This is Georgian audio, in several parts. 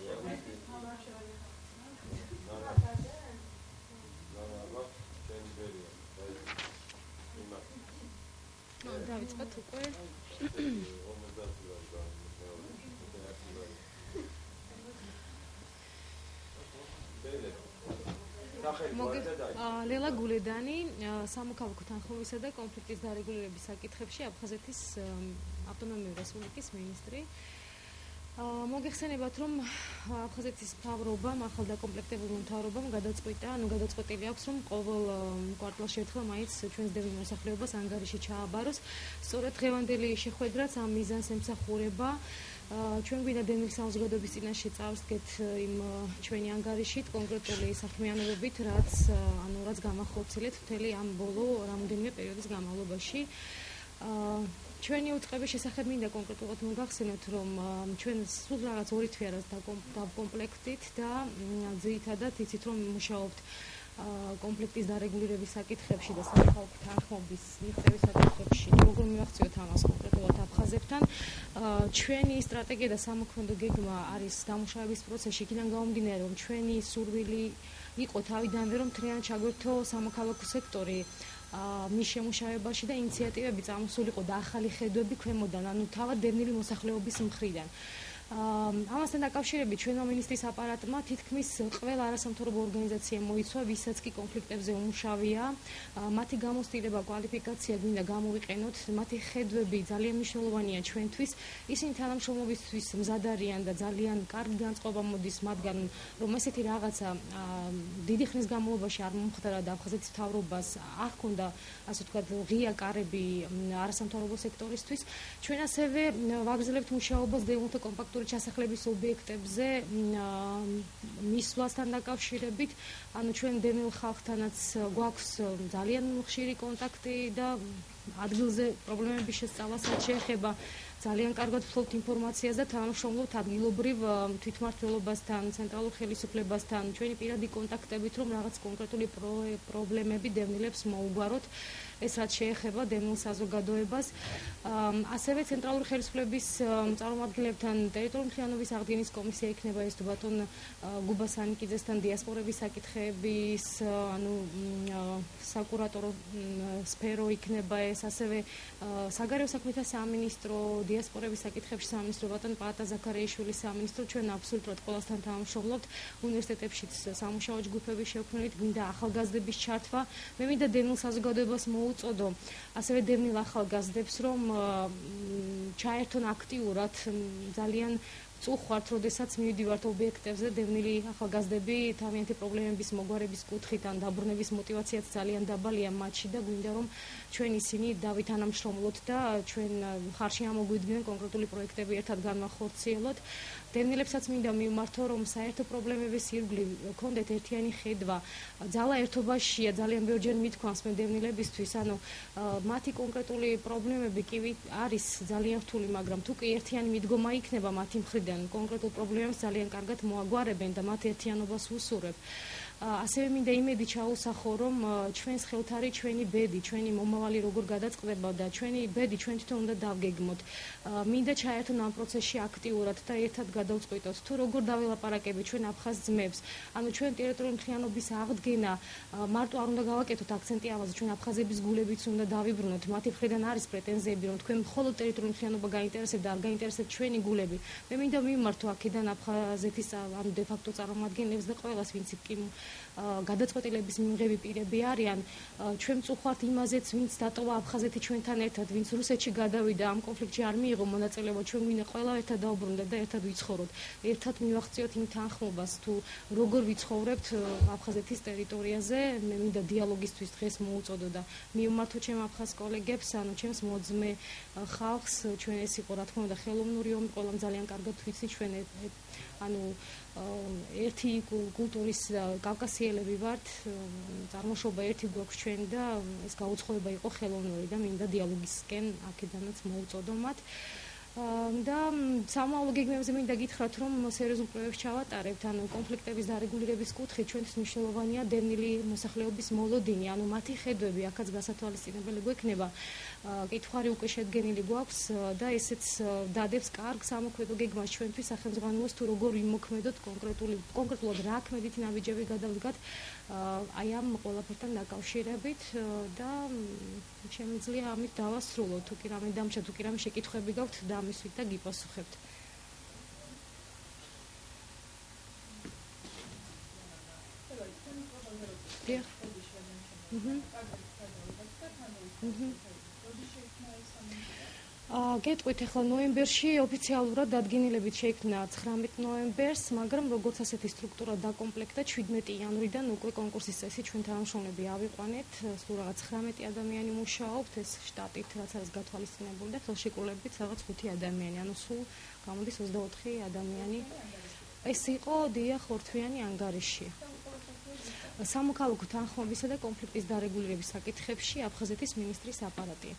დავიწყოთ უკვე. ლელა გულედანი, სამოქალაქო თანხმობისა და კონფლიქტის დარეგულირების საკითხებში აფხაზეთის ავტონომიური რესპუბლიკის მინისტრი. მოგეხსენებათ, რომ აფხაზეთის მთავრობამ, ახალ დაკომპლექტებულ მთავრობამ გადაწყვეტილი აქვს, რომ ყოველ კვარტალში ერთხელ მაინც ჩვენს დევნილ მოსახლეობას ანგარიში ჩააბაროს. სწორედ დღევანდელი შეხვედრაც ამ მიზანს ემსახურება. ჩვენ გვინდა დევნილ საზოგადოების წინაშე წავსდგეთ იმ ჩვენი ანგარიშით კონკრეტული საქმიანობებით, რაც გამახორციელეთ მთელი ამ ბოლო რამოდენიმე პერიოდის განმავლობაში. ჩვენი უწყების შესახებ მინდა კონკრეტულად მოგახსენოთ, რომ ჩვენ სულ რაღაც 2 თვე არის დაკომპლექტით და ძირითადად იცით, რომ მუშაობთ კონფლიქტის დარეგულირების საკითხებში და სამოქალაქო თანხმობის მიღწევის საკითხებში. როგორ მივახციოთ ამას კონკრეტულად აფხაზებთან? ჩვენი სტრატეგია და სამოქმედო გეგმა არის დამუშავების პროცესში, იქიდან გამომდინარე, რომ ჩვენი სურვილი იყო თავიდანვე, რომ მთლიანად ჩაგვერთო სამოქალაქო სექტორი მის შემუშავებაში და ინიციატივები წამოსულიყო და ახალი ხედვები ქვემოდან, ანუ თავად დევნილი მოსახლეობის მხრიდან. ამასთან დაკავშირებით ჩვენო მინისტრის აპარატმა თითქმის ყველა არასამთავრობო ორგანიზაცია მოიცვა, ვისაც კი კონფლიქტებზე უმუშავია, მათი გამოცდილება, კვალიფიკაცია გვინდა გამოვიყენოთ, მათი ხედვები ძალიან მნიშვნელოვანია ჩვენთვის. ისინი თანამშრომლობისთვის მზად არიან და ძალიან კარგი განწყობა მოდის მათგან, რომ ესეთი რაღაცა დიდი ხნის განმავლობაში არ მომხდარა და აფხაზეთის მთავრობას არ ჰქონდა, ასე ვთქვათ, ღია კარები არასამთავრობო სექტორისთვის. ჩვენ ასევე ვაგრძელებთ მუშაობას დევნილთა კომპაქტური ჩასახლების ობიექტებზე მისვლასთან დაკავშირებით, ანუ ჩვენ დევნილ ხალხთანაც გვაქვს ძალიან ხშირი კონტაქტი და ადგილზე პრობლემების შესწავლასაც შეეხება. ძალიან კარგად ვფლობთ ინფორმაციას და თანამშრომლობთ ადგილობრივ თვითმმართველობასთან, ცენტრალურ ხელისუფლებასთან, ჩვენი პირადი კონტაქტებით, რომ რაღაც კონკრეტული პრობლემები დევნილებს მოუგვაროთ. ეს რაც შეეხება დევნილ საზოგადოებას. ასევე ცენტრალური ხელისუფლების წარმომადგენლებთან ტერიტორიული მთლიანობის აღდგენის კომისია იქნება ეს თუ ბატონ გუბა სანიკიძესთან დიასპორების საკითხების, საკურატორო სფერო იქნება ეს, ასევე საგარეო საქმეთა სამინისტრო, დიასპორების საკითხებში სამინისტრო ბატონ პაატა ზაქარიაშვილის სამინისტრო. ჩვენ აბსოლუტურად ყველასთან თანამშრომლობთ, უნივერსიტეტებშიც სამუშაო ჯგუფების შექმნით, გვინდა ახალგაზრდების ჩართვა. მე მინდა დევნილ საზოგადოებას მოუწოდო, ასევე დევნილ ახალგაზრდებს, რომ ჩაერთონ აქტიურად, ძალიან წუხვართ, როდესაც მივდივართ ობიექტებზე, დევნილი ახალგაზრდები თავიანთი პრობლემების მოგვარების კუთხით ან დაბრუნების მოტივაციაც ძალიან დაბალია მათში და გვინდა რომ ჩვენ ისინი დავითანამშრომლოთ და ჩვენ ხარში ამოგვიდგნენ კონკრეტული პროექტები ერთად განვახორციელოთ. დევნილებსაც მინდა მივმართო, რომ საერთო პრობლემების ირგვლივ გქონდეთ ერთიანი ხედვა. ძალა ერთობაშია, ძალიან ბევრჯერ მithქვამს მე დევნილებისთვის, ანუ მათი კონკრეტული პრობლემები კი არის ძალიან რთული, მაგრამ თუ კი ერთიანი მიდგომა იქნება მათი მხრიდან, კონკრეტულ პრობლემებს ძალიან კარგად მოაგვარებენ და მათ ერთიანობას უსურვებ. ასევე მინდა იმედი ჩაუსახო, რომ ჩვენს ხელთ არის ჩვენი ბედი, ჩვენი მომავალი როგორ გადაწყდება და ჩვენი ბედი ჩვენ თვითონ უნდა დავგეგმოთ. მინდა ჩაერთონ ამ პროცესში აქტიურად და ერთად გადავწყვიტოთ, თუ როგორ დაველაპარაკებით ჩვენ აფხაზ ძმებს. ანუ ჩვენ ტერიტორიული მთლიანობის აღდგენა მარტო არ უნდა გავაკეთოთ აქცენტი ამაზე, ჩვენ აფხაზების გულებიც უნდა დავიბრუნოთ. მათი მხრიდან არის პრეტენზიები, რომ თქვენ მხოლოდ ტერიტორიული მთლიანობა გაინტერესებთ და არ გაინტერესებთ ჩვენი გულები. მე მინდა მიმართო აქედან აფხაზეთის ანუ დე ფაქტო წარმომადგენლებს და ყველას, ვინც კი გადაწყვეტილების მიმღები პირები არიან, ჩვენ წუხვართ იმაზეც, ვინც დატოვა აფხაზეთი ჩვენთან ერთად, ვინც რუსეთში გადავიდა, ამ კონფლიქტში არ მიიღო მონაწილეობა, ჩვენ გვინდა ყველა ერთად დავუბრუნდეთ და ერთად ვიცხოვროთ. ერთად მივახციოთ იმ თანხმობას, თუ როგორ ვიცხოვრებთ აფხაზეთის ტერიტორიაზე. მე მინდა დიალოგისთვის დღეს მოუწოდო და მივმართო ჩემ აფხაზ კოლეგებს, ანუ ჩემს მოძმე ხალხს, ჩვენ ეს იყო რა თქმა უნდა ხელოვნური ომი, ყველამ ძალიან კარგად ვიცით, ჩვენ ანუ ერთი კულტურის კავკასიელები ვართ, წარმოშობა ერთი გვაქვს ჩვენ და ეს გაუცხოება იყო ხელოვნური და მინდა დიალოგისკენ აქედანაც მოუწოდო მათ. და სამომავლო გეგმებზე მინდა გითხრათ, რომ სერიოზულ პროექტს ჩავატარებთ, ანუ კონფლიქტების დარეგულირების კუთხით ჩვენთვის მნიშვნელოვანია დევნილი მოსახლეობის მოლოდინი, ანუ მათი ხედვები, აქაც გასათვალისწინებელი გვექნება. კითხვარი უკვე შედგენილი გვაქვს და ესეც დადებს კარგ სამოქმედო გეგმას ჩვენთვის სახელმძღვანელოს თუ როგორ ვიმოქმედოთ კონკრეტულად რა ქმედითი ნაბიჯები გადავდგათ აი ამ ყველაფერთან დაკავშირებით და შემიძლია ამით დავასრულოთ, თუ კი რამე დამჭა, თუ კი რამე შეკითხვები გაქვთ დამისვით და გიპასუხებთ. გეტყვით, ახლა ნოემბერში ოფიციალურად დადგენილებით შეიქმნა 19 ნოემბერს, მაგრამ როგორც ასეთი სტრუქტურა დაკომპლექტდა 17 იანვრიდან უკვე კონკურსის წესი ჩვენ თანამშრომლები ავიყვანეთ, სულ რაღაც 19 ადამიანი მუშაობთ, ეს შტატით რაც არის გათვალისწინებული და ხელშეკრულებით რაღაც 5 ადამიანი, ანუ სულ გამოდის 24 ადამიანი. ეს იყო დიახ ორთვიანი ანგარიში. სამოქალაქო თანხმობისა და კონფლიქტის დარეგულირების საკითხებში აფხაზეთის მინისტრის აპარატი.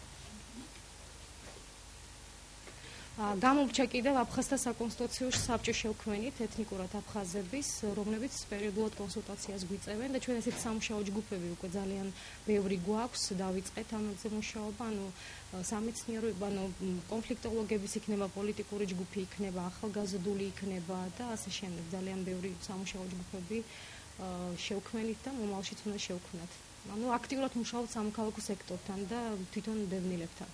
გამომრჩა კიდევ აფხაზთა საკონსტიტუციო საბჭო შევქმნით ეთნიკურად აფხაზების, რომლებიც პერიოდულად კონსულტაციას გვიწევენ და ჩვენ ესეთი სამუშაო ჯგუფები უკვე ძალიან ბევრი გვაქვს, დავიწყეთ ამაზე მუშაობა, ანუ სამეცნიერო, ანუ კონფლიქტოლოგების იქნება, პოლიტიკური ჯგუფი იქნება, ახალგაზრდული იქნება და ასე შემდეგ ძალიან ბევრი სამუშაო ჯგუფები შევქმნით და მომავალშიც უნდა შევქმნათ. ანუ აქტიურად მუშაობთ სამოქალაქო სექტორთან და თვითონ დევნილებთან.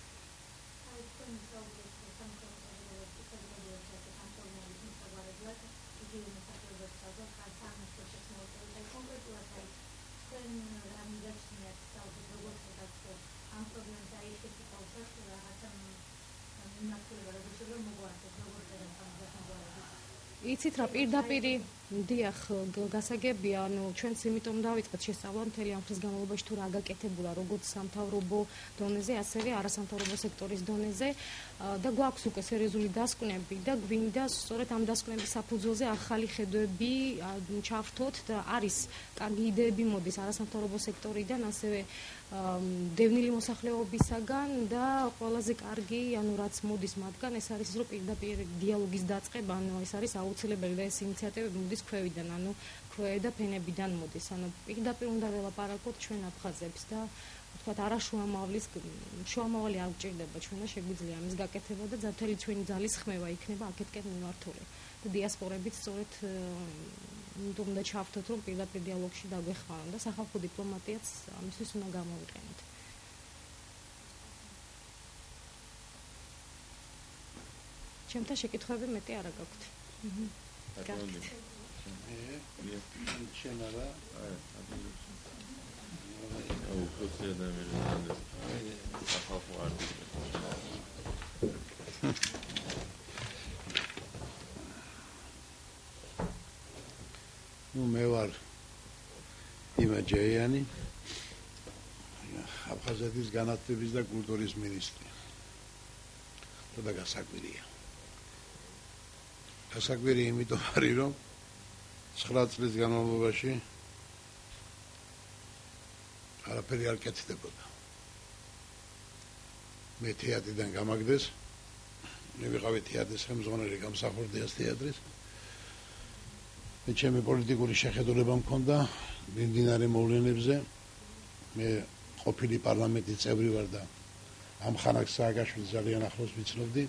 იცით რა პირდაპირ დიახ გასაგებია, ანუ ჩვენც იმიტომ დავიწყეთ შესწავლა მთელი ამ ხნის განმავლობაში თუ რა გაკეთებულა როგორც სამთავრობო დონეზე, ასევე არასამთავრობო სექტორის დონეზე და გვაქვს უკვე სერიოზული დასკვნები და გვინდა სწორედ ამ დასკვნების საფუძველზე ახალი ხედვები ჩავრთოთ და არის კარგი იდეები მოდის არასამთავრობო სექტორიდან, ასევე დევნილი მოსახლეობისაგან და ყველაზე კარგი, ანუ რაც მოდის მათგან, ეს არის რომ პირდაპირ დიალოგის დაწყება, ანუ ეს არის აუცილებელი და ეს ინიციატივები მოდის ქვევიდან, ანუ ქვედა ფენებიდან მოდის, ანუ პირდაპირ უნდა ველაპარაკოთ ჩვენ აფხაზებს და ვთქვათ შუამავალი არ გჭირდება, ჩვენ და შეგვიძლია ამის გაკეთება და მთელი ჩვენი ძალის ხმევა იქნება აქეთკენ მიმართული და დიასპორებით სწორედ უნდა ჩავთოთ, რომ პირდაპირ დიალოგში დაგვეხმარონ და სახალხო დიპლომატიაც ამისთვის უნდა გამოვიყენოთ. ჩემთან შეკითხვები მეტი არა გაქვთ. გაქვთ. შენ არა? მე ვარ იმა ჯეიანი, აფხაზეთის განათლების და კულტურის მინისტრი. და გასაკვირია. გასაკვირი იმიტომ არის, რომ 9 წლის განმავლობაში არაფერი არ კეთდებოდა. მე თეატრიდან გამაგდეს, მე ვიყავი თეატრის ხელმძღვანელი, გამსახურდი ეს თეატრის. მე ჩემი პოლიტიკური შეხედულება მქონდა მიმდინარე მოვლენებზე. მე ყოფილი პარლამენტის წევრი ვარ და ამ ხანაკ სააკაშვილს ძალიან ახლოს ვიცნობდი.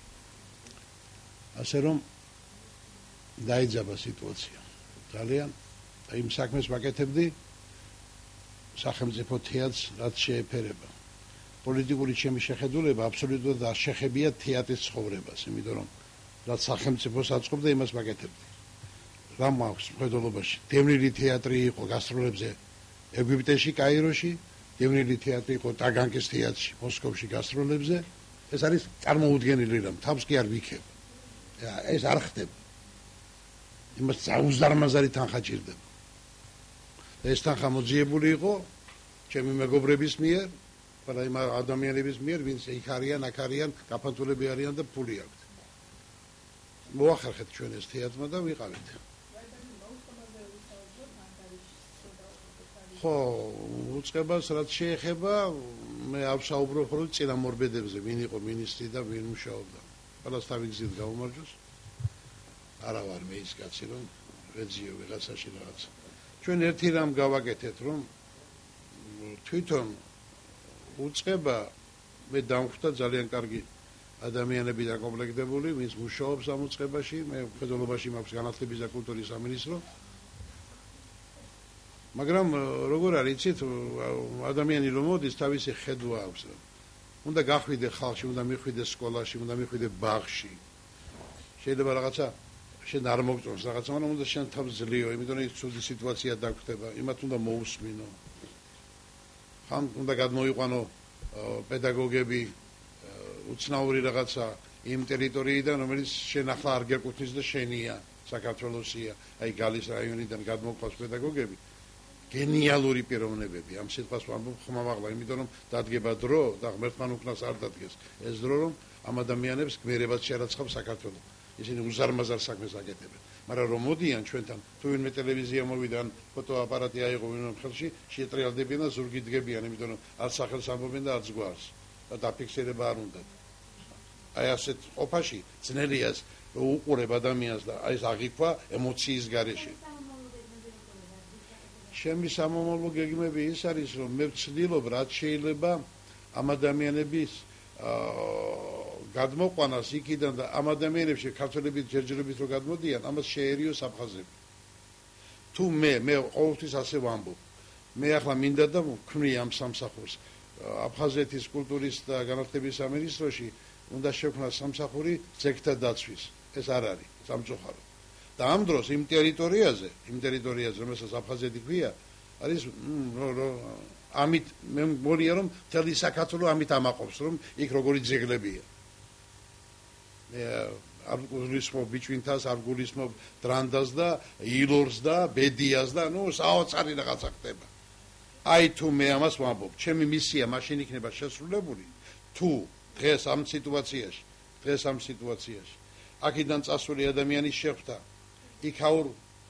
ასე რომ დაიძაბა სიტუაცია. ძალიან და იმ საქმეს ვაკეთებდი სახელმწიფო თეატრს, რაც შეეფერება. პოლიტიკური ჩემი შეხედულება აბსოლუტურად არ შეხებია თეატრის ცხოვრებას, იმიტომ რომ რაც სახელმწიფოს აწყობდა, იმას ვაკეთებდი. რა მაქვს მხედველობაში? დევნილი თეატრი იყო გასტროლებზე ეგვიპტეში, კაიროში, დევნილი თეატრი იყო ტაგანკის თეატრში, მოსკოვში გასტროლებზე. ეს არის წარმოუდგენელი რამ, თავს კი არ ვიქებ. ეს არ ხდება. იმას უზარმაზარი თანხა ჭირდება. ეს თანხა მოძიებული იყო ჩემი მეგობრების მიერ, ყველა იმ ადამიანების მიერ, ვინც იქ არიან, აქ არიან, გაფანტულები არიან და ფული აქვთ. მოახერხეთ ჩვენ ეს თეატრმა და ვიყავით. ხო, უწყებას რაც შეეხება, მე ავსაუბრობ ხოლმე წინამორბედებზე, ვინ იყო მინისტრი და ვინ მუშაობდა. ყველას თავი გზით გაუმარჯოს. არა ვარ მე ის კაცი, რომ ვეძიო ვიღაცაში რაღაც. ჩვენ ერთი რამ გავაკეთეთ, რომ თვითონ უწყება მე დამხვდა ძალიან კარგი ადამიანები დაკომპლექტებული, ვინც მუშაობს ამ უწყებაში, მე მხედველობაში მაქვს განათლების და კულტურის სამინისტრო. მაგრამ როგორ არის, იცით, ადამიანი რომ მოდის, თავისი ხედვა აქვს. უნდა გახვიდე ხალხში, უნდა მიხვიდე სკოლაში, უნდა მიხვიდე ბაღში. შეიძლება რაღაცა შენ არ მოგწონს რაღაცა, მაგრამ უნდა შენ თავს ძლიო, იმიტომ რომ ის ცუდი სიტუაცია დაგხვდება, იმათ უნდა მოусმინო. ხან უნდა გადმოიყვანო პედაგოგები უცნაური რაღაცა იმ ტერიტორიიდან, რომელიც შენ ახლა არ გეკუთვნის და შენია, საქართველოსია, აი გალის რაიონიდან გადმოყვას პედაგოგები. გენიალური პიროვნებები, ამ სიტყვას ვამბობ ხმამაღლა, იმიტომ რომ დადგება დრო და ღმერთთან უკნას არ დადგეს. ეს დრო რომ ამ ადამიანებს გმირებად შერაცხავს საქართველოს. ისინი უზარმაზარ საქმეს აკეთებენ. მაგრამ რომ მოდიან ჩვენთან, თუ ვინმე ტელევიზია მოვიდა, ფოტოაპარატი აიღო ვინმე ხელში, შეტრიალდებიან და ზურგით დგებიან, იმიტომ რომ არც სახელს ამბობენ და არც გვარს. და დაფიქსირება არ უნდათ. აი ასეთ ყოფაში ძნელიას უყურებ ადამიანს და აი ეს აღიქვა ემოციის გარეშე. ჩემი სამომავლო გეგმები ის არის, რომ მე ვცდილობ რაც შეიძლება ამ ადამიანების გადმოყვანას იქიდან და ამ ადამიანებში ქართველები ჯერჯერობით რო გადმოდიან, ამას შეერიოს აფხაზები. თუ მე ყოველთვის ასე ვამბობ. მე ახლა მინდა და ვქმნი ამ სამსახურს. აფხაზეთის კულტურის და განათლების სამინისტროში უნდა შექმნას სამსახური ძეგლთა დაცვის. ეს არ არის სამწუხარო. და ამ დროს იმ ტერიტორიაზე, რომელსაც აფხაზეთი ქვია, არის ამით მე მგონია რომ მთელი საქართველო ამით ამაყობს, რომ იქ როგორი ძეგლებია. არ გულისხმობ ბიჭვინთას, არ გულისხმობ დრანდას და ილორს და ბედიას და საოცარი რაღაცა ხდება. აი თუ მე ამას ვამბობ, ჩემი მისია მაშინ იქნება შესრულებული, თუ დღეს ამ სიტუაციაში აქედან წასული ადამიანის შეხვდა იქაურ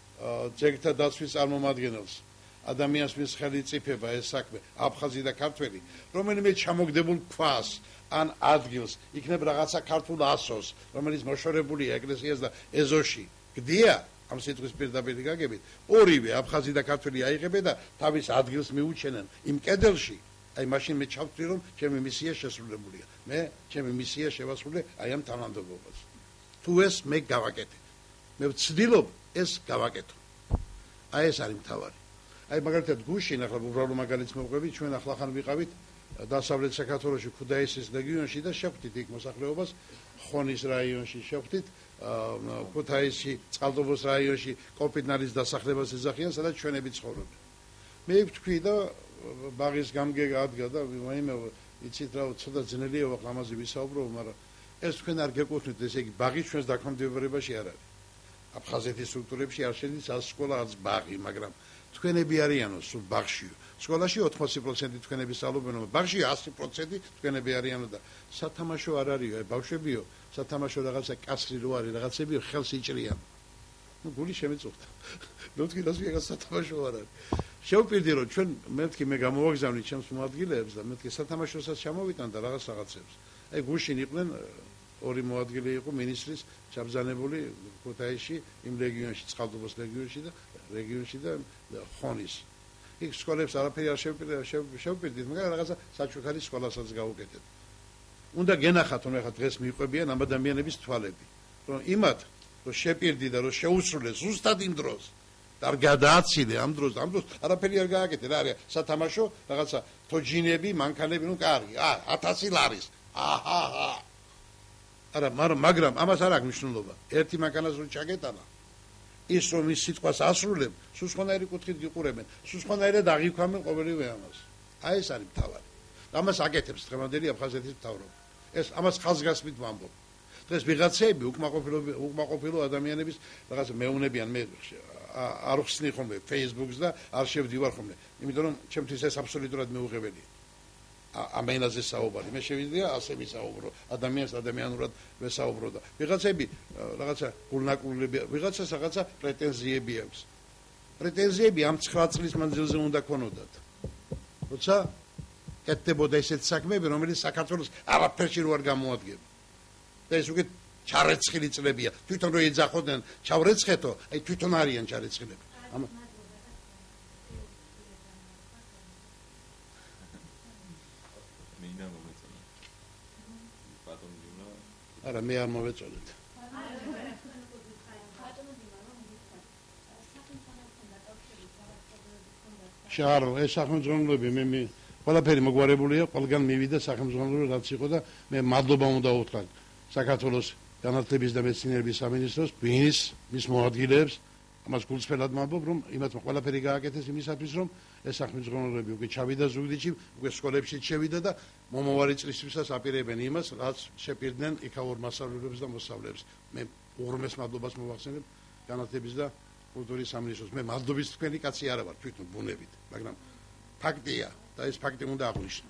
ძეგლთა დაცვის წარმომადგენელს, ადამიანს ვის ხელი წიფება ეს საქმე, აფხაზი და ქართველი, რომელიმე ჩამოგდებულ ქვას ან ადგილს, იქნებ რაღაცა ქართულ ასოს, რომელიც მოშორებულია ეკლესიას და ეზოში, გდია ამ სიტყვის პირდაპირ გაგებით, ორივე აფხაზი და ქართველი აიღებენ და თავის ადგილს მიუჩენენ იმ კედელში. აი მაშინ მე ჩავთვლი რომ ჩემი მისია შესრულებულია. მე ჩემი მისია შევასრულე აი ამ თანამდებობაზე. თუ ეს მე გავაკეთე. მე ვცდილობ ეს გავაკეთო. აი ეს არის მთავარი. აი მაგალითად გუშინ ახლა უბრალო მაგალითს მოვყვები, ჩვენ ახლახან ვიყავით დასავლეთ საქართველოში ქუთაისის რეგიონში და შევხვდით იქ მოსახლეობას, ხონის რაიონში შევხვდით, ქუთაისში, წყალტუბოს რაიონში კოპიტნარის დასახლებას ეძახიან, სადაც ჩვენები ცხოვრობენ. მე ვთქვი და ბაღის გამგე ადგა და ვაიმე იცით რა ცოტა ძნელია ამაზე ვისაუბრო, მაგრამ ეს თქვენ არ გეკუთვნით, ესე იგი ბაღი ჩვენს დაქვემდებარებაში არ არის. აფხაზეთის სტრუქტურებში არ შედის არც სკოლა, არც ბაღი, მაგრამ თქვენები არიანო სულ ბაღშიო. სკოლაში 80% თქვენები სწავლობენ, ბაღში 100% თქვენები არიანო და სათამაშო არ არისო, აი ბავშვებიო, სათამაშო რაღაცა კაცრი რო არის, რაღაცებიო ხელს იჭრიან. გული შემეწუხდა. ნუ თქვი რას ვიღაც სათამაშო არ არის. შევპირდი რომ ჩვენ მეთქი მე გამოვაგზავნით ჩემს მოადგილეებს და მეთქი სათამაშოსაც ჩამოვიტან და რაღაცებს. აი გუშინ იყვნენ ორი მოადგილე იყო მინისტრის ჩაბზანებული ქუთაისში, იმ რეგიონში, წყალტუბოს რეგიონში და ხონის. იქ სკოლებს არაფერი არ შევპირდით, მაგრამ რაღაცა საჩუქარი სკოლასაც გავუკეთეთ. უნდა გენახათ, რომ ახლა დღეს მიყვებიან ამ ადამიანების თვალები. რომ იმათ, რომ შეპირდი და რომ შეუსრულე ზუსტად იმ დროს და არ გადააცილე ამ დროს არაფერი არ გააკეთე, რა არის სათამაშო, რაღაცა თოჯინები, მანქანები, კარგი, 1000 ლარის. აჰა. არა, მაგრამ ამას არ აქვს მნიშვნელობა. ერთი მანქანას რო ჩაგეტანა, ის რომ ის სიტყვას ასრულებ, სულ სხვანაირი კუთხით გიყურებენ, სულ სხვანაირად აღიქვამენ ყოველივე ამას. აი ეს არის მთავარი. ამას აკეთებს დღევანდელი აფხაზეთის მთავრობა. ეს ამას ხაზგასმით ვამბობ. დღეს ვიღაცები უკმაყოფილო ადამიანების რაღაცა მეუნებიან, მე არ ხსნი ხოლმე Facebook-ს და არ შევდივარ ხოლმე, იმიტომ რომ ჩემთვის ეს აბსოლუტურად მეუღებელია. ამ ენაზე საუბარი. მე შევიდია ასე ვისაუბრო, ადამიანურად ვესაუბრო და ვიღაცები რაღაცა გულნაკულები, ვიღაცას რაღაცა პრეტენზიები აქვს. პრეტენზიები ამ 9 წლის მანძილზე უნდა ქონოდათ. როცა კეთდებოდა ესეთ საქმეები, რომელიც საქართველოს არაფერში რო არ გამოადგება. და ეს უკვე ჩარეცხილი წლებია. თვითონ რო ეძახოდნენ ჩავრეცხეთო, აი თვითონ არიან ჩარეცხილები. არა მე არ მოვეწონეთ. შარო ეს სახელმძღვანელოები მე ყველაფერი მოგვარებულია, ყველგან მივიდა სახელმძღვანელო რაც იყო და მე მადლობა უნდა უთხრა საქართველოს განათლების და მეცნიერების სამინისტროს, მის მოადგილეებს, ამას გულწრფელად მადლობ, რომ იმათ ყველაფერი გააკეთეს იმისათვის, რომ ეს სახელმძღვანელოები უკვე ჩავიდა ზუგდიდში, უკვე სკოლებში შევიდა და მომავალი წლისთვისაც აპირებენ იმას, რაც შეპირდნენ იქაურ მასწავლებლებს და მოსწავლეებს. მე უღრმეს მადლობას მოვახსენებ განათლების და კულტურის სამინისტროს. მე მადლობის თქვენი კაცი არა ვარ თვითონ ბუნებით, მაგრამ ფაქტია და ეს ფაქტი უნდა აღვნიშნო.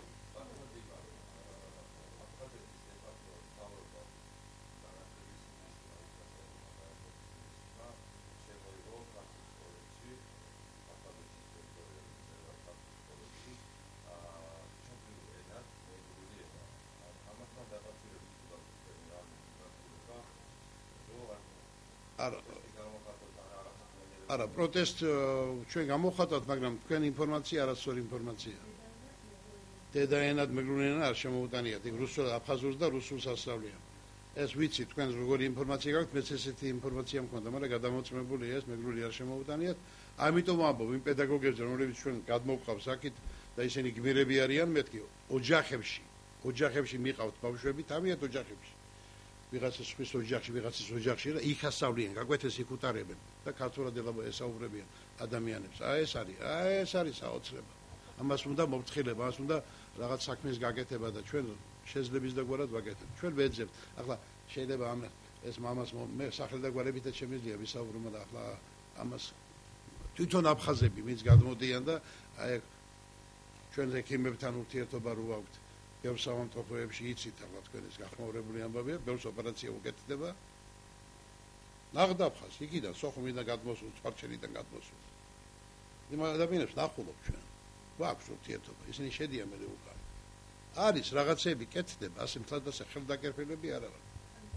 არა პროტესტ ჩვენ გამოხატავთ, მაგრამ თქვენ ინფორმაცია არასწორი ინფორმაცია. დედაენად მეგრული ენა არ შემოუტანიათ, იქ რუსულ, აფხაზურს და რუსულს ასწავლიან. ეს ვიცი თქვენ როგორი ინფორმაცია გაქვთ, მეც ესეთი ინფორმაცია მქონდა, მაგრამ გადამოწმებული ეს მეგრული არ შემოუტანიათ. ამიტომ ამბობ იმ პედაგოგებზე, რომლებიც ჩვენ გადმოვყავს აქეთ და ისინი გმირები არიან, მეთქი ოჯახებში მიყავთ ბავშვები, თავიანთ ოჯახებში. ვიღაცას ხვის ოჯახში, ვიღაცის ოჯახში და იქ ასწავლიან, გაგვეთეს იქ უტარებენ და ქართულად ესაუბრებიან ადამიანებს. ეს არის საოცრება. ამას უნდა მოფრთხილება, ამას უნდა რაღაც საქმის გაკეთება და ჩვენ შეძლების დაგვარად ვაკეთებთ. ჩვენ ვეძებთ. ახლა შეიძლება ეს მამას მე სახელ დაგვარებითაც შემიძლია ვისაუბრო, მაგრამ ახლა ამას თვითონ აფხაზები ვინც გადმოდიან და აი ჩვენ ექიმებთან ურთიერთობა რო აქვთ. ბევრ სამონტოფოებში იცით ახლა თქვენ ეს გახმაურებული ამბავია, ბევრს ოპერაცია უკეთდება. ნაღდაფხას იქიდან სოხუმიდან გადმოსულ, წყარჩელიდან გადმოსულ. იმ ადამიანებს ნახულობ ჩვენ. გვაქვს ურთიერთობა, ისინი შედიან მე უკან. არის რაღაცები კეთდება, ასე მთლადასე ხელდაკერპებები არ არის.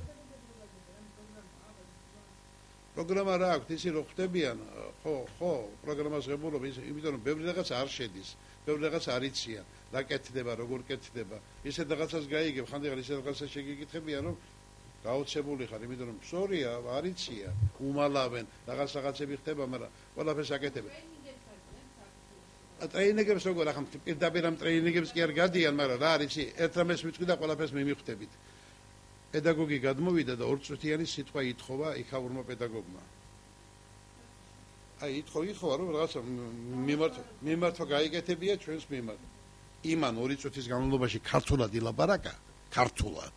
პროგრამა რა აქვს, ისე რო ხვდებიან, ხო, პროგრამას ღებულობ, იმიტომ რომ ბევრი რაღაც არ შედის, ბევრი რაღაც არ იციან. რა კეთდება, როგორ კეთდება. ისე რაღაცას გაიგებ, ხანდახან ისე რაღაცას შეგიკითხებიან, რომ გაოცებული ხარ, იმიტომ რომ სწორია, არ იციან, უმალავენ, რაღაცები ხდება, მაგრამ ყველაფერს აკეთებენ. ტრეინინგებს როგორ ახლა პირდაპირ ამ ტრეინინგებს კი არ გადიან, მაგრამ რა არის, ერთ რამეს ვიტყვი და ყველაფერს მიმიხვდებით. პედაგოგი გადმოვიდა და ორწუთიანი სიტყვა ითხოვა იქაურმა პედაგოგმა. აი ითხოვა, რომ რაღაცა მიმართვა გაიგეთებია ჩვენს მიმართ. იმან 2 წუთის განმავლობაში ქართულად ილაპარაკა, ქართულად.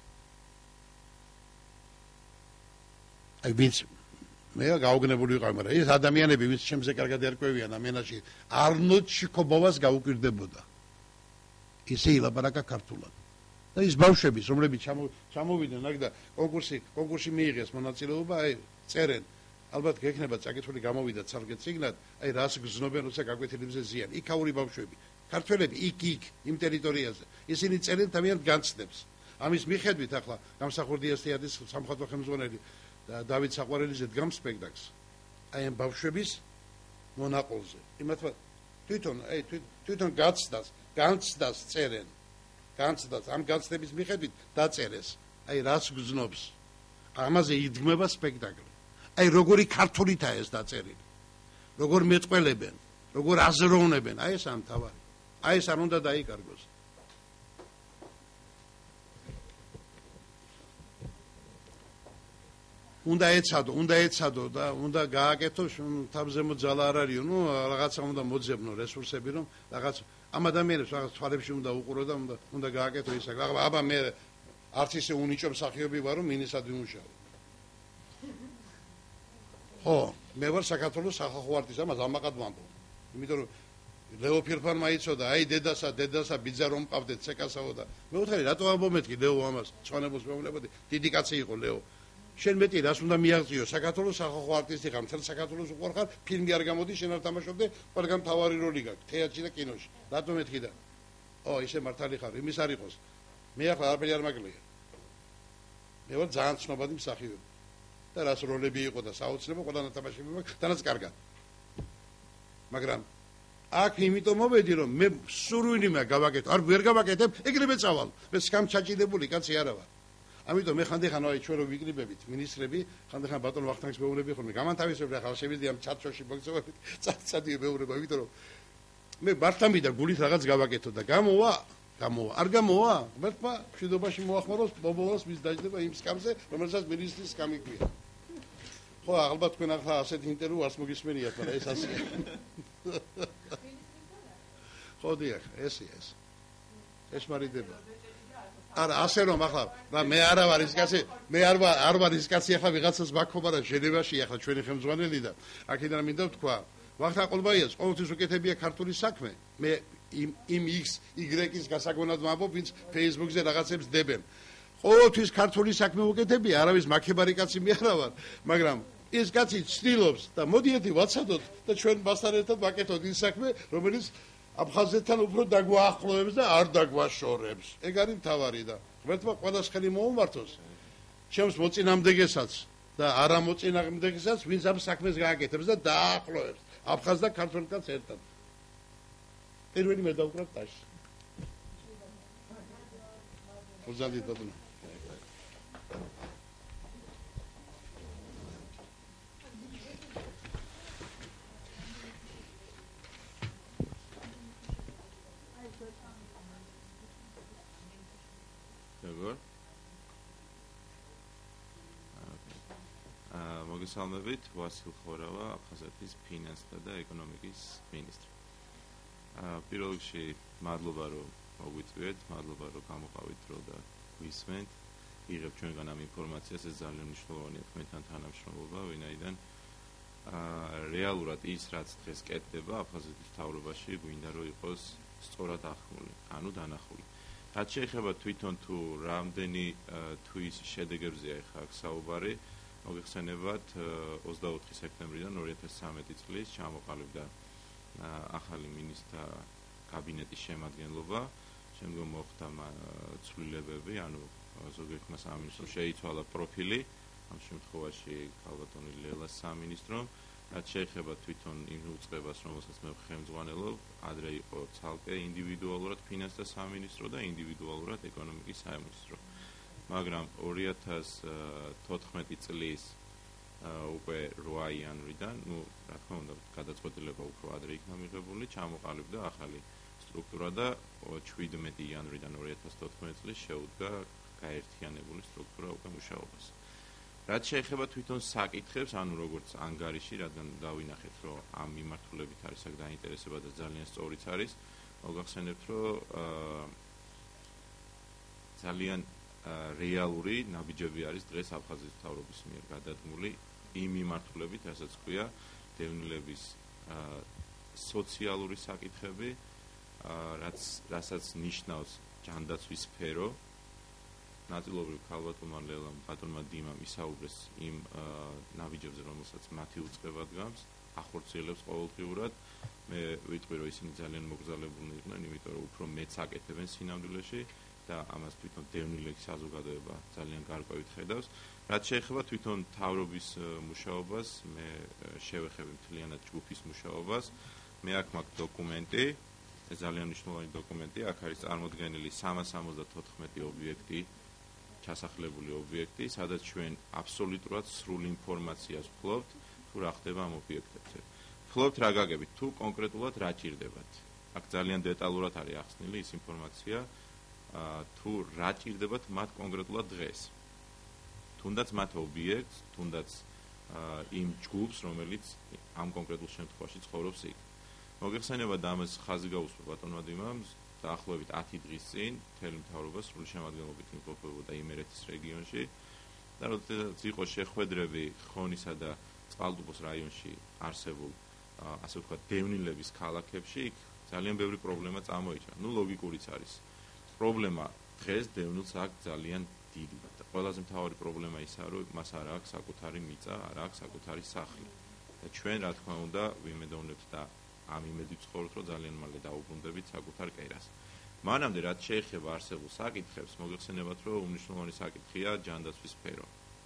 აი ვინც მე გაუგნებული ვიყავ, მაგრამ ეს ადამიანები ვინც ჩემზე კარგად ერკვევიან ამ ენაში, არნოდ შიქობოვას გაუკვირდებოდა. ისე ილაპარაკა ქართულად. და ის ბავშვები, რომლებიც ჩამოვიდნენ აქ და კონკურსში მიიღეს მონაწილეობა, აი წერენ. ალბათ გექნება წაკითხული გამოვიდა ცალკე წიგნად, აი რას გზნობენ, როცა გაკვეთილებზე ზიან. იქაური ბავშვები, ქართველები იქ იმ ტერიტორიაზე. ისინი წერენ თავიანთ განცდებს. ამის მიხედვით ახლა გამსახურდიას თეატრის სამხატვრო ხელმძღვანელი დავით საყვარელიძე დგამს სპექტაკლს. აი ამ ბავშვების მონაყოლზე. იმათმა თვითონ განცდას წერენ. განცდას ამ განცდების მიხედვით დაწერეს. აი რას გზნობს. ამაზე იდგმება სპექტაკლი. აი როგორი ქართულითაა ეს დაწერილი. როგორ მეტყველებენ, როგორ აზროვნებენ. აი ეს ამ თავარი. აი ეს არ უნდა დაიკარგოს. უნდა ეცადო და უნდა გააკეთო თავზემო ძალა არ არისო, ნუ რაღაცა უნდა მოძებნო რესურსები, რომ რაღაც ამ ადამიანებს რაღაც თვალებში უნდა უყურო და უნდა გააკეთო ის. აბა მე არც ისე უნიჭო მსახიობი ვარ, რომ მინისად ვიმუშაო. ხო, მე ვარ საქართველოს სახალხო არტისტი, ამას ამაყად ვამბობ. იმიტომ რომ ლეო ფირფანმა იცოდა, აი დედასა ბიძა რომ მყავდეთ ცეკასაო და მე ვთქვი, რატო ამბობ მეთქი ლეო ამას, წვანებულს მეუბნებოდი, დიდი კაცი იყო ლეო. შენ მეტი რას უნდა მიაღწიო, საქართველოს სახალხო არტისტი ხარ, მთელ საქართველოს უყურხარ, ფილმი არ გამოდის, შენ არ თამაშობდე, ყველგან მთავარი როლი გაქვს, თეატრში და კინოში. რატო მეთქი და? ისე მართალი ხარ, იმის არ იყოს. მე ახლა არაფერი არ მაკლია. მე ვარ ძალიან ცნობადი მსახიობი და რას როლები იყო და საოცრებო ყველა ნათამაშებმა თანაც კარგად მაგრამ აქ იმიტომ მოვედი რომ მე სურვილი გავაკეთო არ ვერ გავაკეთებ ეგრევე წავალ მე სკამჩაჭიდებული კაცი არა ვარ ამიტომ მე ხანდახან აი ჩვენ რო ვიკრიბებით მინისტრები ხანდახან ბატონ ვახტანგის მეუბნები ხოლმე გამანთავისებდა ხალ შევიდიან ჩატშოში მოგწევებით წაწადი მეუბნება იმიტომ რომ მე მართლამი და გულით რაღაც გავაკეთო და გამოვა არ გამოვა ღმერთმა მშვიდობაში მოახმაროს ბობოლოს მის დაждდება იმ სკამზე რომელსაც მინისტრის სკამი ქვია ხო ალბათ თქვენ ახლა ასეთ ინტერვიუ არც მოგისმენიათ მაგრამ ეს ასეა ხო დიახ ეს მარიდება არა ასე რომ ახლა მე არა ვარ ის კაცი მე არ ვარ ის კაცი ახლა ვიღაცას ვაქობა და ჟენევაში ახლა ჩვენი ხელმძღვანელი და აქედან მინდა ვთქვა ვახტანგ ყოლბაიას ყოველთვის უკეთებია ქართული საქმე მე იმ X Y-ის გასაგონად ვამბობ ვინც Facebook-ზე რაღაცებს დებენ ყოველთვის ქართული საქმე უკეთებია არავის მაქებარი კაცი მე არა ვარ მაგრამ ეს კაცი ცდილობს და მოდიეთი ვაცადოთ და ჩვენ მასთან ერთად ვაკეთოთ ის საქმე რომელიც აფხაზეთთან უფრო დაგვაახლოვებს და არ დაგვაშორებს. ეგ არის მთავარი და ღმერთმა ყველას ხელი მოუმართოს. ჩემს მოწინააღმდეგესაც და არა მოწინააღმდეგესაც ვინც ამ საქმეს გააკეთებს და დაახლოვებს აფხაზ და ქართველ კაცს ერთად. პირველი მე დავუკრავ ტაში. უზადით ბატონო. მოგესალმებით, ვასილ ხორავა, აფხაზეთის ფინანსთა და ეკონომიკის მინისტრი. პირველ რიგში მადლობა რომ მოგვიწვიეთ, მადლობა რომ გამოყავით დრო და გვისმენთ. იღებ ჩვენგან ამ ინფორმაციას, ეს ძალიან მნიშვნელოვანია თქვენთან თანამშრომლობა, ვინაიდან რეალურად ის რაც დღეს კეთდება აფხაზეთის მთავრობაში გვინდა რომ იყოს სწორად ახმული, ანუ დანახული. რაც შეეხება თვითონ თუ რამდენი თვის შედეგებზეა ახლა აქ საუბარი მოგეხსენებათ 24 სექტემბრიდან 2013 წლის ჩამოყალიბდა ახალი მინისტრთა კაბინეტის შემადგენლობა, შემდგომ მოხდა ცვლილებები, ანუ ზოგიერთმა სამინისტრომ შეიცვალა პროფილი, ამ შემთხვევაში ქალბატონი ლელას სამინისტრომ, რაც შეეხება თვითონ იმ უწყებას, რომელსაც მე ხელმძღვანელობ, ადრე იყო ცალკე ინდივიდუალურად ფინანსთა სამინისტრო და ინდივიდუალურად ეკონომიკის სამინისტრო. მაგრამ 2014 წლის უკვე 8 იანვრიდან, რა თქმა უნდა, გადაწყვეტილება უფრო ადრე იქნა მიღებული, ჩამოყალიბდა ახალი სტრუქტურა და 17 იანვრიდან 2014 წლის შეუდგა გაერთიანებული სტრუქტურა უკვე მუშაობას. რაც შეეხება თვითონ საკითხებს, ანუ როგორც ანგარიში, რადგან დავინახეთ, რომ ამ მიმართულებით არის აქ დაინტერესება და ძალიან სწორიც არის, მოგახსენებთ, რომ ძალიან რეალური ნაბიჯები არის დღეს აფხაზეთის მთავრობის მიერ გადადგმული იმ მიმართულებით, რასაც ქვია დევნილების სოციალური საკითხები, რასაც ნიშნავს ჯანდაცვის სფერო. ნაწილობრივ ქალბატონმა ლელამ, ბატონმა დიმამ ისაუბრეს იმ ნაბიჯებზე, რომელსაც მათი უწყება დგამს, ახორციელებს ყოველდღიურად. მე ვიტყვი, რომ ისინი ძალიან მოგზაურობულნი იყვნენ, იმიტომ რომ უფრო მეც აკეთებენ სინამდვილეში და ამას თვითონ დევნილების საზოგადოება ძალიან გარკვევით ხედავს. რაც შეეხება თვითონ მთავრობის მუშაობას, მე შევეხები მთლიანად ჯგუფის მუშაობას. მე აქ მაქვს დოკუმენტი, ეს ძალიან მნიშვნელოვანი დოკუმენტი, აქ არის წარმოდგენილი 374 ობიექტი, ჩასახლებული ობიექტი, სადაც ჩვენ აბსოლუტურად სრულ ინფორმაციას ვფლობთ, თუ რა ხდება ამ ობიექტებზე. ვფლობთ რა გაგებით, თუ კონკრეტულად რა ჭირდებათ. აქ ძალიან დეტალურად არის ახსნილი ის ინფორმაცია, თუ რა ჭირდებათ მათ კონკრეტულად დღეს. თუნდაც მათ ობიექტს, თუნდაც იმ ჯგუფს, რომელიც ამ კონკრეტულ შემთხვევაში ცხოვრობს იქ. მოგეხსენება და ამას ხაზი გაუსვა ბატონმა დიმამ, დაახლოებით 10 დღის წინ მთელი მთავრობა სრული შემადგენლობით იმყოფებოდა იმერეთის რეგიონში და როდესაც იყო შეხვედრები ხონისა და წყალტუბოს რაიონში არსებულ, ასე ვთქვათ, დევნილების ქალაქებში, იქ ძალიან ბევრი პრობლემა წამოიჭრა. ნუ ლოგიკურიც არის. პრობლემა დღეს დევნილს აქვს ძალიან დიდი და ყველაზე მთავარი პრობლემა ისაა, რომ მას არ აქვს საკუთარი მიწა, არ აქვს საკუთარი სახლი. და ჩვენ, რა თქმა უნდა, ვიმედოვნებთ და ამ იმედით ვცხოვრობთ, რომ ძალიან მალე დაუბრუნდებით საკუთარ კერას. მანამდე რაც შეეხება არსებულ საკითხებს, მოგეხსენებათ, რომ უმნიშვნელოვანესი საკითხია ჯანდაცვის სფერო.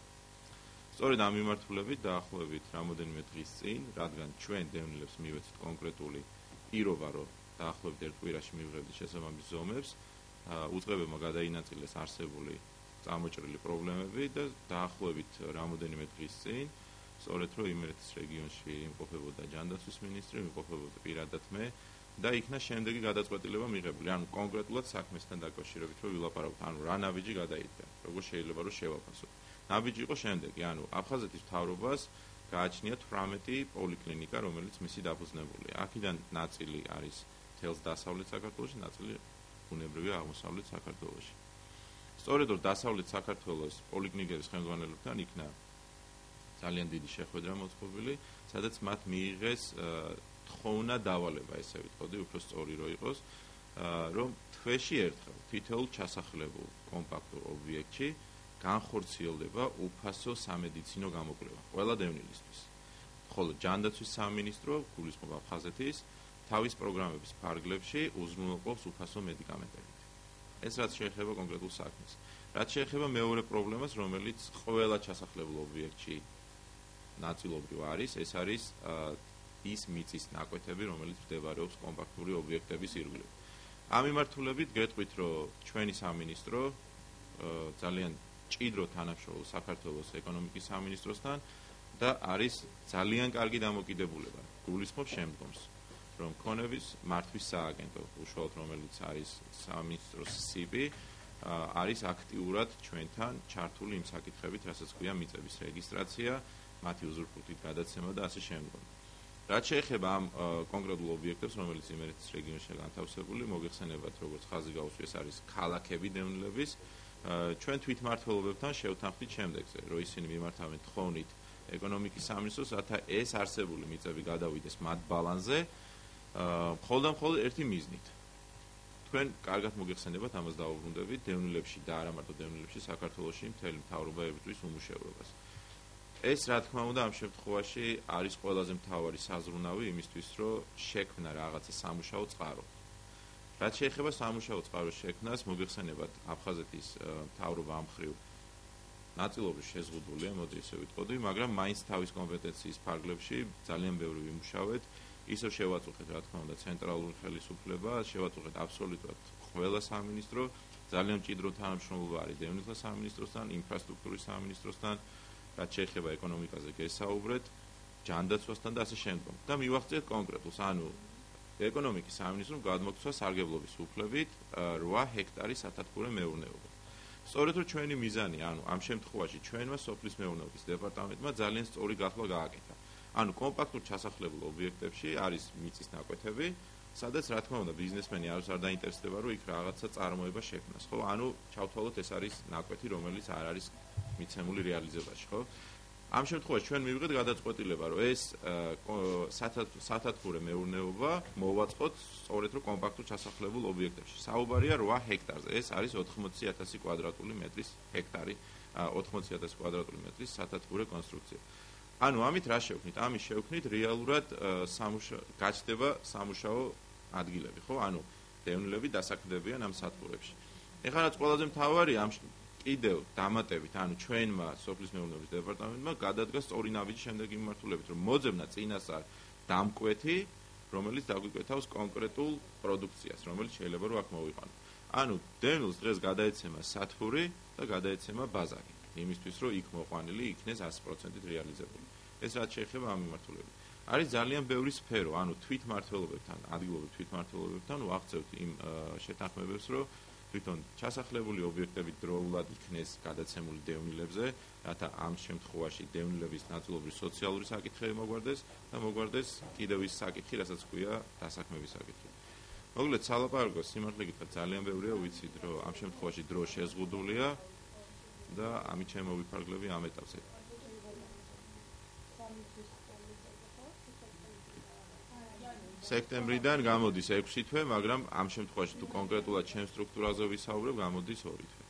სწორედ ამ მიმართულებით დაახლოებით რამოდენიმე დღის წინ, რადგან ჩვენ დევნილებს მივეცით კონკრეტული პირობა, რომ დაახლოებით ერთ კვირაში მივიღებდით შესაბამის ზომებს, უწყებებმა გადაინაწილეს არსებული წამოჭრილი პრობლემები და დაახლოებით რამოდენიმე დღის წინ, სწორედ რომ იმერეთის რეგიონში იმყოფებოდა ჯანდაცვის მინისტრი, იმყოფებოდა პირადად მე და იქნა შემდეგი გადაწყვეტილება მიღებული, ანუ კონკრეტულად საქმესთან დაკავშირებით რომ ვილაპარაკოთ, ანუ რა ნაბიჯი გადაიდგა, როგორ შეიძლება რომ შევაფასოთ. ნაბიჯი იყო შემდეგი, ანუ აფხაზეთის მთავრობას გააჩნია 18 პოლიკლინიკა, რომელიც მისი დაფუძნებულია. აქედან ნაწილი არის მთელს დასავლეთ საქართველოში, ნაწილი ბუნებრივია აღმოსავლეთ საქართველოში. სწორედ რომ დასავლეთ საქართველოს პოლიკლინიკების ხელმძღვანელებთან იქნა ძალიან დიდი შეხვედრა მოწყობილი, სადაც მათ მიიღეს თხოვნა დავალება, ესე ვიტყოდი, უფრო სწორი რო იყოს, რომ თვეში ერთხელ თითოეულ ჩასახლებულ კომპაქტურ ობიექტში განხორციელდება უფასო სამედიცინო გამოკვლევა ყველა დევნილისთვის. ხოლო ჯანდაცვის სამინისტრო, გულისხმობ აფხაზეთის, თავის პროგრამების ფარგლებში უზრუნველყოფს უფასო მედიკამენტებით. ეს რაც შეეხება კონკრეტულ საქმეს. რაც შეეხება მეორე პრობლემას, რომელიც ყველა ჩასახლებულ ობიექტში ნაწილობრივ არის, ეს არის ის მიწის ნაკვეთები, რომელიც მდებარეობს კომპაქტური ობიექტების ირგვლივ. ამ მიმართულებით გეტყვით, რომ ჩვენი სამინისტრო ძალიან ჭიდრო თანამშრომლობს საქართველოს ეკონომიკის სამინისტროსთან და არის ძალიან კარგი დამოკიდებულება. გულისხმობ შემდგომს, რომ ქონების მართვის სააგენტო, უშუალოდ რომელიც არის სამინისტროს სიპი, არის აქტიურად ჩვენთან ჩართული იმ საკითხებით, რასაც ქვია მიწების რეგისტრაცია, მათი უზრუნველყოფით გადაცემა და ასე შემდგომ. რაც შეეხება ამ კონკრეტულ ობიექტებს, რომელიც იმერეთის რეგიონშია განთავსებული, მოგეხსენებათ, როგორც ხაზი გაუსვი, ეს არის ქალაქები დევნილების. ჩვენ თვითმმართველობებთან შევთანხმდით შემდეგზე, რომ ისინი მიმართავენ თხოვნით ეკონომიკის სამინისტროს, რათა ეს არსებული მიწები გადავიდეს მათ ბალანსზე, მხოლოდ ერთი მიზნით. თქვენ კარგად მოგეხსენებათ, ამას დაუბრუნდებით, დევნილებში და არა მარტო დევნილებში, საქართველოში მთელი მთავრობა ებრძვის უმუშევრობას. ეს რა თქმა უნდა ამ შემთხვევაში არის ყველაზე მთავარი საზრუნავი იმისთვის, რომ შექმნა რაღაცა სამუშაო წყარო. რაც შეეხება სამუშაო წყაროს შექმნას, მოგეხსენებათ, აფხაზეთის მთავრობა ამ მხრივ ნაწილობრივ შეზღუდულია, მოდი ისე ვიტყოდი, მაგრამ მაინც თავის კომპეტენციის ფარგლებში ძალიან ბევრი ვიმუშავეთ. ისევ შევაწუხეთ, რა თქმა უნდა, ცენტრალური ხელისუფლება, შევაწუხეთ აბსოლუტურად ყველა სამინისტრო, ძალიან მჭიდრო თანამშრომლობა არის დევნილთა სამინისტროსთან, ინფრასტრუქტურის სამინისტროსთან, რაც შეეხება ეკონომიკაზე გესაუბრეთ, ჯანდაცვასთან და ასე შემდგომ. და მივახციეთ კონკრეტულს, ანუ ეკონომიკის სამინისტრომ გადმოგვცვა სარგებლობის უფლებით 8 ჰექტარი სათათბურე მეურნეობა. სწორედ რომ ჩვენი მიზანი, ანუ ამ შემთხვევაში ჩვენმა სოფლის მეურნეობის დეპარტამენტმა ძალიან სწორი გახლა გააკეთა. ანუ კომპაქტურ ჩასახლებულ ობიექტებში არის მიწის ნაკვეთები, სადაც რა თქმა უნდა ბიზნესმენი არ დაინტერესდება, რომ იქ რაღაცა წარმოება შექმნას, ხო? ანუ ჩავთვალოთ, ეს არის ნაკვეთი, რომელიც არ არის მიცემული რეალიზებაში, ხო? ამ შემთხვევაში ჩვენ მივიღეთ გადაწყვეტილება, რომ ეს სათათბურე მეურნეობა მოვაწყოთ სწორედ რომ კომპაქტურ ჩასახლებულ ობიექტებში. საუბარია 8 ჰექტარზე. ეს არის 80,000 კვადრატული მეტრის ჰექტარი, 80,000 კვადრატული მეტრის სათათბურე კონსტრუქცია. ანუ ამით რა შევქნით? ამით შევქნით რეალურად გაჩნდება სამუშაო ადგილები, ხო? ანუ დევნილები დასაქმდებიან ამ სათბურებში. ეხლა რაც ყველაზე მთავარია ამ კიდევ დამატებით, ანუ ჩვენმა სოფლის მეურნეობის დეპარტამენტმა გადადგა სწორი ნაბიჯი შემდეგი მიმართულებით, რომ მოძებნა წინასწარ დამკვეთი, რომელიც დაგვიკვეთავს კონკრეტულ პროდუქციას, რომელიც შეიძლება რომ აქ მოვიყვანოთ. ანუ დევნილს დღეს გადაეცემა სათბური და გადაეცემა ბაზარი, იმისთვის რომ იქ მოყვანილი იქნეს 100%-ით რეალიზებული. ეს რაც შეეხება ამ მიმართულებით. არის ძალიან ბევრი სფერო, ანუ თვითმმართველობებთან, ადგილობრივ თვითმმართველობებთან ვაღწევთ იმ შეთანხმებებს, რომ თვითონ ჩასახლებული ობიექტები დროულად იქნეს გადაცემული დევნილებზე, რათა ამ შემთხვევაში დევნილების ნაწილობრივ სოციალური საკითხები მოგვარდეს და მოგვარდეს კიდევ ის საკითხი, რასაც ქვია დასაქმების საკითხი. მოკლედ, სალაპარაკოს სიმართლე გითხრათ ძალიან ბევრია, ვიცით, რომ ამ შემთხვევაში დრო შეზღუდულია და ამით შემოვიფარგლები ამ ეტაპზე. სექტემბრიდან გამოდის 6 თვე, მაგრამ ამ შემთხვევაში თუ კონკრეტულად ჩემ სტრუქტურაზე ვისაუბრებ, გამოდის 2 თვე.